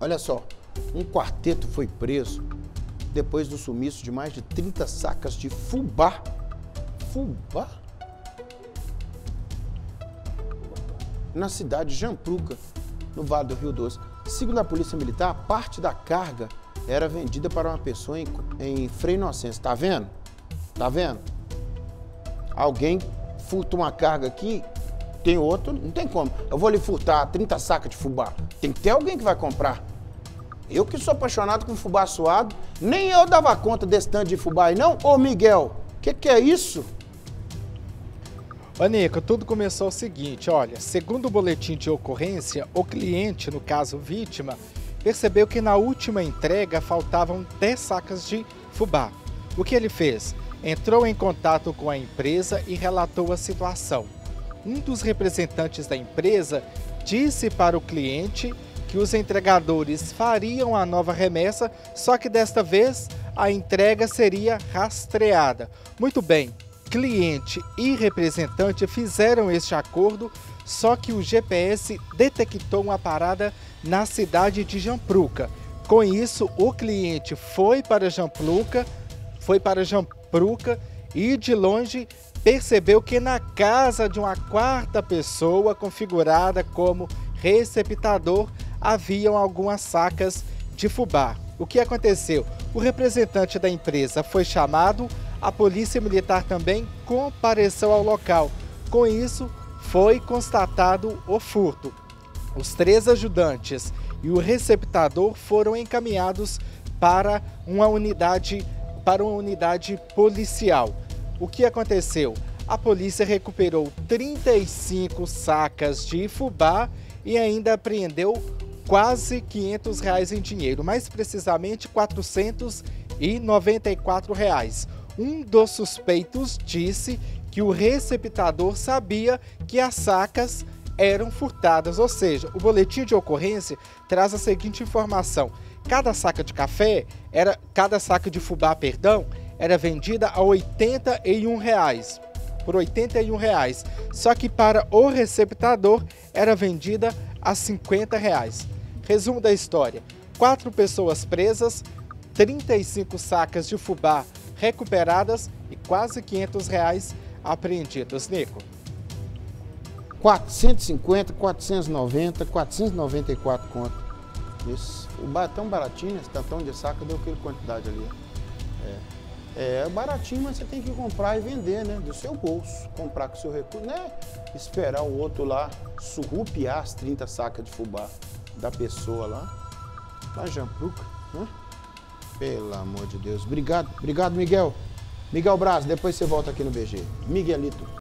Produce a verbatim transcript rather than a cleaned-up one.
Olha só, um quarteto foi preso depois do sumiço de mais de trinta sacas de fubá. Fubá? Na cidade de Jampruca, no Vale do Rio Doce. Segundo a Polícia Militar, parte da carga era vendida para uma pessoa em, em Frei Inocêncio. Tá vendo? Tá vendo? Alguém furta uma carga aqui, tem outro, não tem como. Eu vou lhe furtar trinta sacas de fubá. Tem que ter alguém que vai comprar. Eu que sou apaixonado com fubá suado, nem eu dava conta desse tanto de fubá aí, não? Ô Miguel, o que, que é isso? Ô Nico, tudo começou o seguinte, olha, segundo o boletim de ocorrência, o cliente, no caso vítima, percebeu que na última entrega faltavam dez sacas de fubá. O que ele fez? Entrou em contato com a empresa e relatou a situação. Um dos representantes da empresa disse para o cliente que os entregadores fariam a nova remessa, só que desta vez a entrega seria rastreada. Muito bem, cliente e representante fizeram este acordo, só que o G P S detectou uma parada na cidade de Jampruca. Com isso, o cliente foi para Jampruca, foi para Jampruca e de longe percebeu que na casa de uma quarta pessoa configurada como receptador haviam algumas sacas de fubá. O que aconteceu? O representante da empresa foi chamado, a Polícia Militar também compareceu ao local. Com isso, foi constatado o furto. Os três ajudantes e o receptador foram encaminhados para uma unidade, para uma unidade policial. O que aconteceu? A polícia recuperou trinta e cinco sacas de fubá e ainda apreendeu quase quinhentos reais em dinheiro, mais precisamente quatrocentos e noventa e quatro reais. Um dos suspeitos disse que o receptador sabia que as sacas eram furtadas, ou seja, o boletim de ocorrência traz a seguinte informação: cada saca de café, era, cada saca de fubá, perdão, era vendida a oitenta e um reais, por oitenta e um reais, só que para o receptador era vendida a cinquenta reais. Resumo da história: quatro pessoas presas, trinta e cinco sacas de fubá recuperadas e quase quinhentos reais apreendidos. Nico. quatrocentos e cinquenta, quatrocentos e noventa, quatrocentos e noventa e quatro conto. Isso. O bar é tão baratinho, esse tantão de saca deu aquela quantidade ali. É. É baratinho, mas você tem que comprar e vender, né? Do seu bolso. Comprar com o seu recurso, né? Esperar o outro lá surrupiar as trinta sacas de fubá da pessoa lá. Lá em Jampruca, né? Pelo amor de Deus. Obrigado, obrigado, Miguel. Miguel Braz, depois você volta aqui no B G. Miguelito.